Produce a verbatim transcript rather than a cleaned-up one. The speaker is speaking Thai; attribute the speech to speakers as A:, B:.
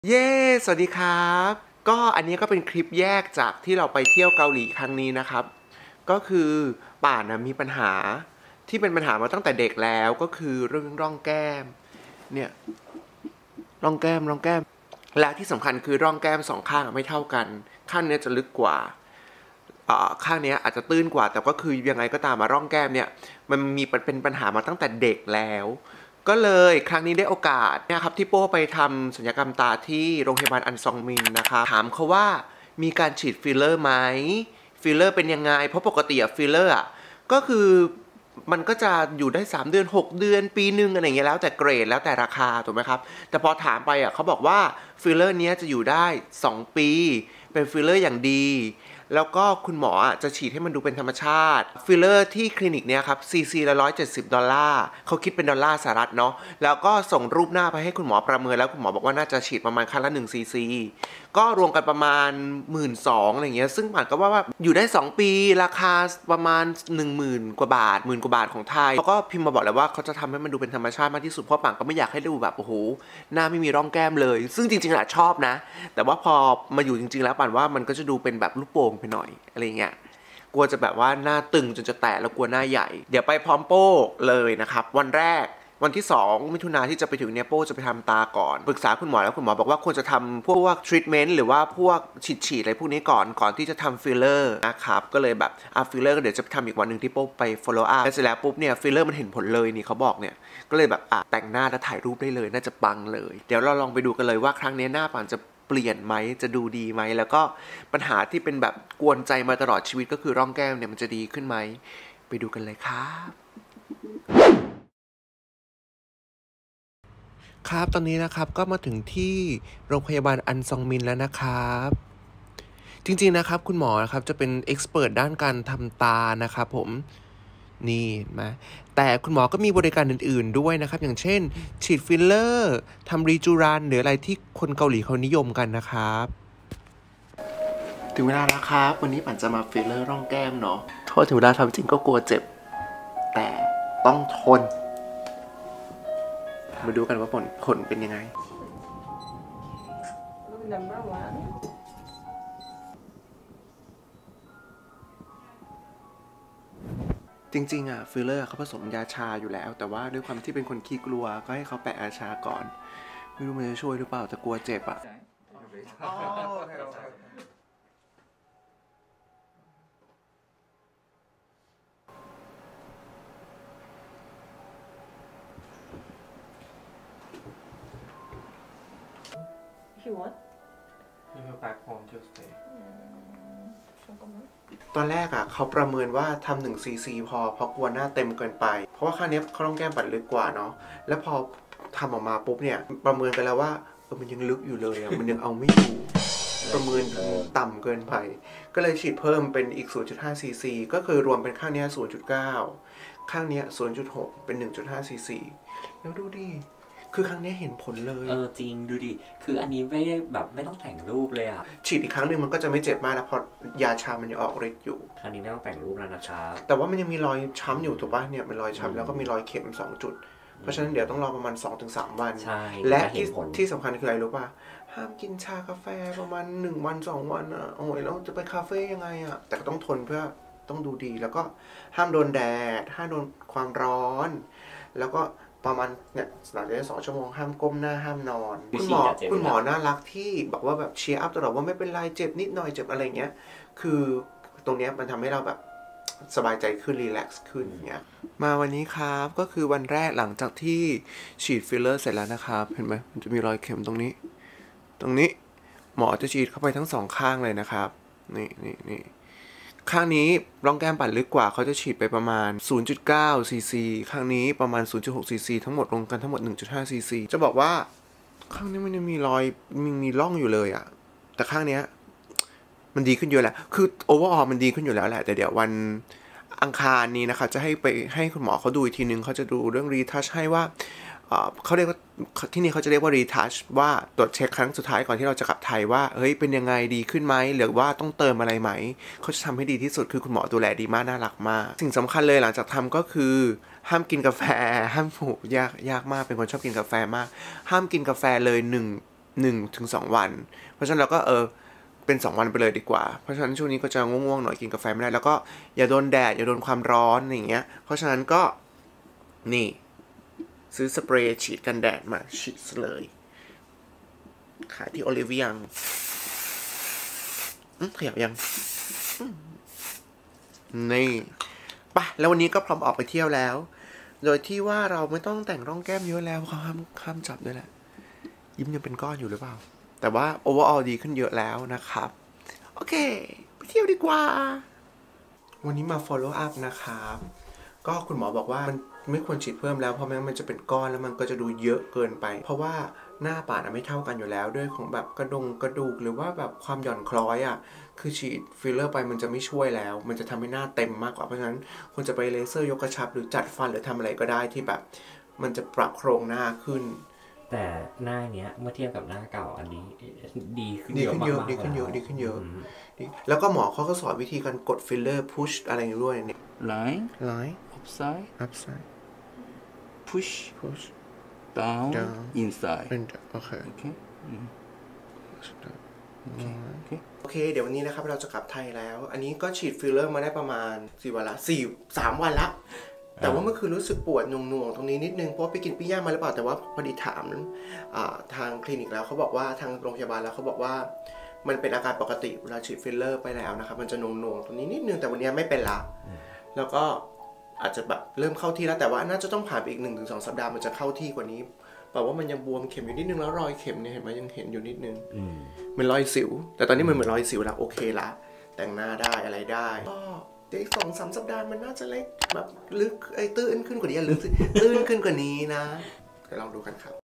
A: เย้ สวัสดีครับ ก็อันนี้ก็เป็นคลิปแยกจากที่เราไปเที่ยวเกาหลีครั้งนี้นะครับ ก็คือป่านนะมีปัญหาที่เป็นปัญหามาตั้งแต่เด็กแล้วก็คือเรื่องร่องแก้ม เนี่ยร่องแก้มร่องแก้ม และที่สำคัญคือร่องแก้มสองข้างไม่เท่ากัน ข้างนี้จะลึกกว่าข้างนี้อาจจะตื้นกว่า แต่ก็คือยังไงก็ตามมาร่องแก้มเนี่ยมันมีเป็นปัญหามาตั้งแต่เด็กแล้วก็เลยครั้งนี้ได้โอกาสเนี่ยครับที่โป้ไปทำศัลยกรรมตาที่โรงพยาบาลอันซองมินนะคะถามเขาว่ามีการฉีดฟิลเลอร์ไหมฟิลเลอร์เป็นยังไงเพราะปกติอะฟิลเลอร์อะก็คือมันก็จะอยู่ได้สามเดือนหกเดือนปีนึงอะไรอย่างเงี้ยแล้วแต่เกรดแล้วแต่ราคาถูกไหมครับแต่พอถามไปอ่ะเขาบอกว่าฟิลเลอร์นี้จะอยู่ได้สองปีเป็นฟิลเลอร์อย่างดีแล้วก็คุณหมอจะฉีดให้มันดูเป็นธรรมชาติฟิลเลอร์ที่คลินิกเนี้ยครับซีซีละร้อยเจ็ดสิบดอลลาร์เขาคิดเป็นดอลลาร์สหรัฐเนาะแล้วก็ส่งรูปหน้าไปให้คุณหมอประเมินแล้วคุณหมอบอกว่าน่าจะฉีดประมาณครั้งละหนึ่งซีซีก็รวมกันประมาณ หนึ่งหมื่นสองพัน อะไรเงี้ยซึ่งหมายก็ว่าว่าอยู่ได้สองปีราคาประมาณ หนึ่งหมื่น กว่าบาทหมื่นกว่าบาทของไทยเขาก็พิมพ์มาบอกแล้วว่าเขาจะทำให้มันดูเป็นธรรมชาติมากที่สุดเพราะปังก็ไม่อยากให้ดูแบบโอ้โหหน้าไม่มีร่องแก้มเลยซึ่งจริงๆอะชอบนะแต่ว่าพอมาอยู่จริงๆแล้วปันว่ามันก็จะดูเป็นแบบลูกโป่งไปหน่อยอะไรเงี้ยกลัวจะแบบว่าหน้าตึงจนจะแตกแล้วกลัวหน้าใหญ่เดี๋ยวไปพร้อมโป้เลยนะครับวันแรกวันที่สองมิถุนาที่จะไปถึงเนี่ยโป้จะไปทำตาก่อนปรึกษาคุณหมอแล้วคุณหมอบอกว่าควรจะทำพวกทรีทเมนต์หรือว่าพวกฉีดๆอะไรพวกนี้ก่อนก่อนที่จะทำฟิลเลอร์นะครับก็เลยแบบอ่ะฟิลเลอร์ก็เดี๋ยวจะไปทำอีกวันหนึ่งที่โป้ไป follow up แล้วเสร็จแล้วปุ๊บเนี่ยฟิลเลอร์มันเห็นผลเลยนี่เขาบอกเนี่ยก็เลยแบบอ่ะแต่งหน้าแล้วถ่ายรูปได้เลยน่าจะปังเลยเดี๋ยวเราลองไปดูกันเลยว่าครั้งนี้หน้าปันจะเปลี่ยนไหมจะดูดีไหมแล้วก็ปัญหาที่เป็นแบบกวนใจมาตลอดชีวิตก็คือร่องแก้มเนี่ยมันจะดีขึ้นไหมไปดูกันเลยครับครับตอนนี้นะครับก็มาถึงที่โรงพยาบาลอันซองมินแล้วนะครับจริงๆนะครับคุณหมอนะครับจะเป็นเอ็กซ์เพิร์ทด้านการทำตานะครับผมนี่มาแต่คุณหมอก็มีบริการอื่นๆด้วยนะครับอย่างเช่นฉีดฟิลเลอร์ทำรีจูรันหรืออะไรที่คนเกาหลีเขานิยมกันนะครับถึงเวลาแล้วครับวันนี้ปั่นจะมาฟิลเลอร์ร่องแก้มเนาะโทษถึงเวลาทำจริงก็กลัวเจ็บแต่ต้องทนมาดูกันว่าผลผลเป็นยังไงจริงๆอ่ะฟิลเลอร์เขาผสมยาชาอยู่แล้วแต่ว่าด้วยความที่เป็นคนขี้กลัวก็ให้เขาแปะยาชาก่อนไม่รู้มันจะช่วยหรือเปล่าแต่กลัวเจ็บอ่ะอ๋อโอเคโอเค
B: If you want.
C: You go back home Tuesday.
B: 음, 잠깐만.
A: ตอนแรกอ่ะเขาประเมินว่าทำหนึ่งซีซีพอเพราะกลัวหน้าเต็มเกินไปเพราะว่าข้างนี้เขาต้องแก้มปัดลึกกว่าเนาะแล้วพอทำออกมาปุ๊บเนี่ยประเมินกันแล้วว่าเออมันยังลึกอยู่เลยอ่ะมันยังเอาไม่อยู่ประเมินต่ำเกินไปก็เลยฉีดเพิ่มเป็นอีก ศูนย์จุดห้า ซีซีก็คือรวมเป็นข้างนี้ ศูนย์จุดเก้า ข้างนี้ ศูนย์จุดหก เป็น หนึ่งจุดห้า ซีซีแล้วดูดิคือครั้งนี้เห็นผลเลย
D: เออจริงดูดิคืออันนี้ไม่ได้แบบไม่ต้องแต่งรูปเลยอะ
A: ฉีดอีกครั้งหนึ่งมันก็จะไม่เจ็บมากแล้วพอยาชามันยังออกฤทธิ์อยู่
D: ครั้งนี้ไม่ต้องแต่งรูปแล้วนะครับ
A: แต่ว่ามันยังมีรอยช้ำอยู่ถูกป่ะเนี่ยเป็นรอยช้ำแล้วก็มีรอยเข็มสองจุดเพราะฉะนั้นเดี๋ยวต้องรอประมาณ สองถึงสาม วัน
D: ใช่
A: และที่ที่สำคัญคืออะไรรู้ป่ะห้ามกินชากาแฟประมาณหนึ่งวันสองวันอ่ะโอ้ยแล้วจะไปคาเฟ่ยังไงอ่ะแต่ก็ต้องทนเพื่อต้องดูดีแล้วก็ห้ามโดนแดดห้ามโดนความร้อนแล้วก็ประมาณเนี่ยหลังจากสองชั่วโมงห้ามก้มหน้าห้ามนอนคุณหมอคุณหมอน่ารักที่บอกว่าแบบเชียร์อัพตลอดว่าไม่เป็นไรเจ็บนิดหน่อยเจ็บอะไรเงี้ยคือตรงเนี้ยมันทำให้เราแบบสบายใจขึ้นรีแลกซ์ขึ้นอย่างเงี้ยมาวันนี้ครับก็คือวันแรกหลังจากที่ฉีดฟิลเลอร์เสร็จแล้วนะครับเห็นไหมมันจะมีรอยเข็มตรงนี้ตรงนี้หมอจะฉีดเข้าไปทั้งสองข้างเลยนะครับนี่นี่นี่ข้างนี้ร่องแก้มปัดลึกกว่าเขาจะฉีดไปประมาณ ศูนย์จุดเก้า ซีซี ข้างนี้ประมาณ ศูนย์จุดหก ซีซี ทั้งหมดรวมกันทั้งหมด หนึ่งจุดห้า ซีซี จะบอกว่าข้างนี้มันยังมีรอยมีมีร่องอยู่เลยอะแต่ข้างเนี้ยมันดีขึ้นเยอะแหละคือโอเวอร์ออลมันดีขึ้นอยู่แล้วแหละแต่เดี๋ยววันอังคารนี้นะคะจะให้ไปให้คุณหมอเขาดูอีกทีนึงเขาจะดูเรื่องรีทัชให้ว่าเขาเรียกว่าที่นี่เขาจะเรียกว่ารีทัชว่าตรวจเช็คครั้งสุดท้ายก่อนที่เราจะกลับไทยว่าเฮ้ยเป็นยังไงดีขึ้นไหมหรือว่าต้องเติมอะไรไหมเขาจะทำให้ดีที่สุดคือคุณหมอดูแลดีมากน่ารักมากสิ่งสำคัญเลยหลังจากทำก็คือห้ามกินกาแฟห้ามโหยากยากมากเป็นคนชอบกินกาแฟมากห้ามกินกาแฟเลยหนึ่งหนึ่งถึงสองวัน เพราะฉะนั้นเราก็เออเป็นสองวันไปเลยดีกว่าเพราะฉะนั้นช่วงนี้ก็จะง่วงๆหน่อยกินกาแฟไม่ได้แล้วก็อย่าโดนแดดอย่าโดนความร้อนอย่างเงี้ยเพราะฉะนั้นก็นี่ซื้อสเปรย์ฉีดกันแดดมาฉีดเลยขายที่โอลิเวียงขยับยังนี่ปะแล้ววันนี้ก็พร้อมออกไปเที่ยวแล้วโดยที่ว่าเราไม่ต้องแต่งร่องแก้มเยอะแล้วเขาห้ามห้ามจับด้วยแหละยิ้มยังเป็นก้อนอยู่หรือเปล่าแต่ว่า overall ดีขึ้นเยอะแล้วนะครับโอเคไปเที่ยวดีกว่าวันนี้มา follow up นะครับก็คุณหมอบอกว่ามันไม่ควรฉีดเพิ่มแล้วเพราะไม่งั้นมันจะเป็นก้อนแล้วมันก็จะดูเยอะเกินไปเพราะว่าหน้าป่านไม่เท่ากันอยู่แล้วด้วยของแบบกระดงกระดูกหรือว่าแบบความหย่อนคล้อยอ่ะคือฉีดฟิลเลอร์ไปมันจะไม่ช่วยแล้วมันจะทำให้หน้าเต็มมากกว่าเพราะฉะนั้นควรจะไปเลเซอร์ยกกระชับหรือจัดฟันหรือทำอะไรก็ได้ที่แบบมันจะปรับโครงหน้าขึ้น
D: แต่หน้าเนี้ยเมื่อเทียบกับหน้าเก่าอันนี้ดีขึ้น
A: ดี
D: เยอะ
A: ขึ้น
D: มาก
A: เยอะ
D: ๆ
A: ดีขึ้นเยอะ
D: แล้ว
A: ดีขึ้นเยอะแล้วก็หมอเขาก็สอนวิธีการกดฟิลเลอร์พุชอะไรอย่างด้วยเนี่ย
E: Line,
A: line
E: upside,
A: upside
E: push,
A: push
E: down,
A: down,
E: inside.
A: and okay
E: Okay. Mm. Okay. Okay.
A: โอเคเดี๋ยววันนี้นะครับเราจะกลับไทยแล้ว อันนี้ก็ฉีดฟิลเลอร์มาได้ประมาณสี่วันละสี่สามวันละแต่ว่าเมื่อคืนรู้สึกปวดหน่วงๆตรงนี้นิดนึงเพราะว่าไปกินปิ้งย่างมาหรือเปล่าแต่ว่าพอดีถามทางคลินิกแล้วเขาบอกว่าทางโรงพยาบาลแล้วเขาบอกว่ามันเป็นอาการปกติเวลาฉีดฟิลเลอร์ไปแล้วนะครับมันจะหน่วงๆตรงนี้นิดนึงแต่วันนี้ไม่เป็นละแล้วก็อาจจะแบบเริ่มเข้าที่แล้วแต่ว่าน่าจะต้องผ่านไปอีกหนึ่งถึงสองสัปดาห์มันจะเข้าที่กว่านี้แบบว่ามันยังบวมเข็มอยู่นิดนึงแล้วรอยเข็มเนี่ยเห็นไหมยังเห็นอยู่นิดนึงเหมือนรอยสิวแต่ตอนนี้มันเหมือนรอยสิวแล้วโอเคละแต่งหน้าได้อะไรได้ก็เดี๋ยวอีกสองสามสัปดาห์มันน่าจะเล็กแบบลึกไอ้ตื้นขึ้นกว่านี้ลึกตื้นขึ้นกว่านี้นะเดี๋ยวลองดูกันครับ